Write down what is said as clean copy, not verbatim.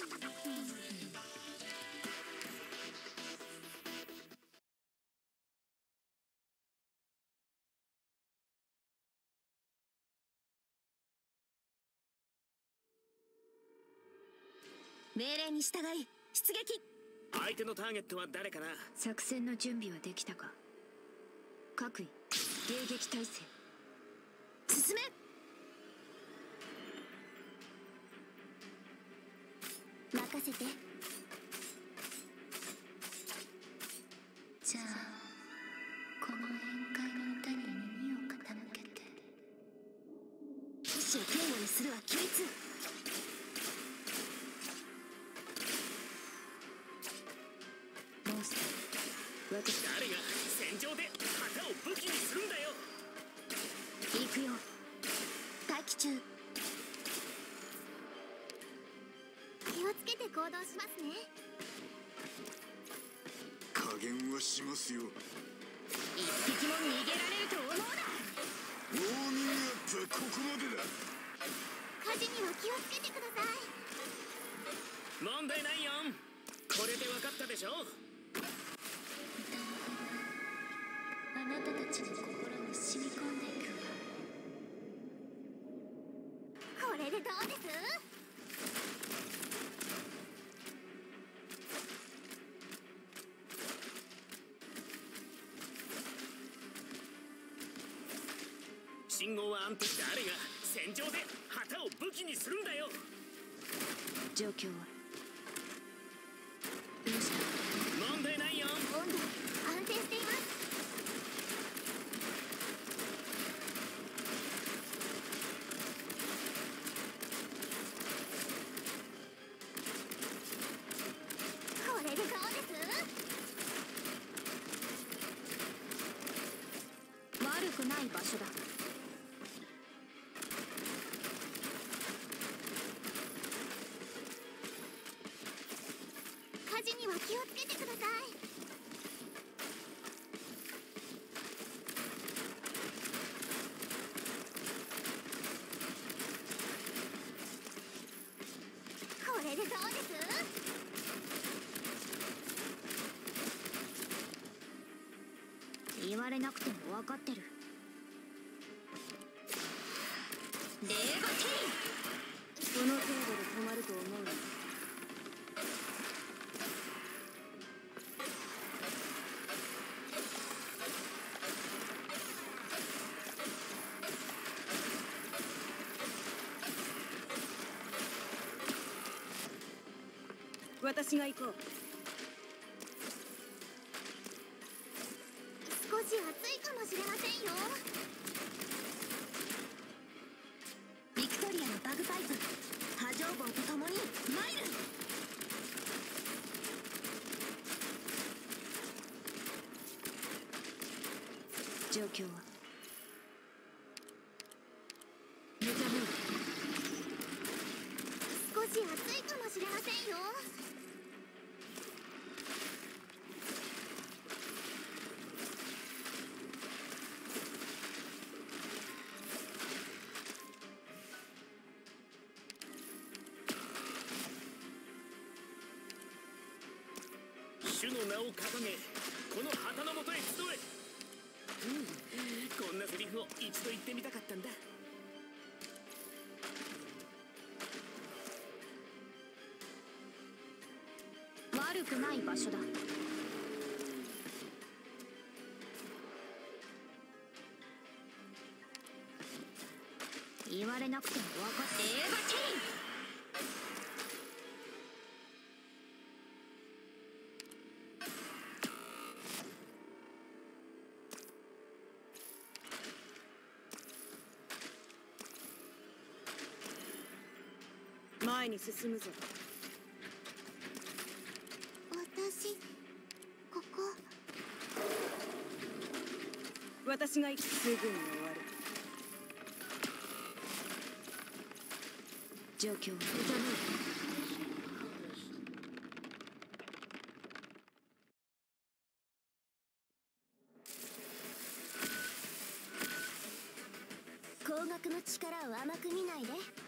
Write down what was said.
命令に従い出撃。 相手のターゲットは誰かな。 作戦の準備はできたか。各位迎撃態勢。進め。任せて。じゃあこの宴会の歌に耳を傾けて。騎士を警護にするは規律。モンスター、 誰が戦場で旗を武器にするんだよ。 行くよ。待機中。気をつけて行動しますね。 加減はしますよ。 一匹も逃げられると思うな。 ウォーミングアップはここまでだ。 火事には気をつけてください。 問題ないよ。これで分かったでしょ。 あなたたちの心に染み込んでいくわ。これでどうです？ 信号は安定。誰が戦場で旗を武器にするんだよ。 状況はどうした？ 問題ないよ。 温度安定しています。これでどうです？悪くない場所だ。火事には気をつけてください。これでどうです？言われなくても分かってる。レーゴティー。この程度で止まると思うの？私が行こう。少し暑いかもしれませんよ。ビクトリアのバグパイプ波状棒とともにマイル。状況はメタボール。少し暑いかもしれませんよ。 主の名を掲げ、この旗のもとへ集え。こんなセリフを一度言ってみたかったんだ。 悪くない場所だ。言われなくても分かって。映画チェイン。前に進むぞ。私ここ。私が行く。すぐに終わる。状況を高額の力を甘く見ないで。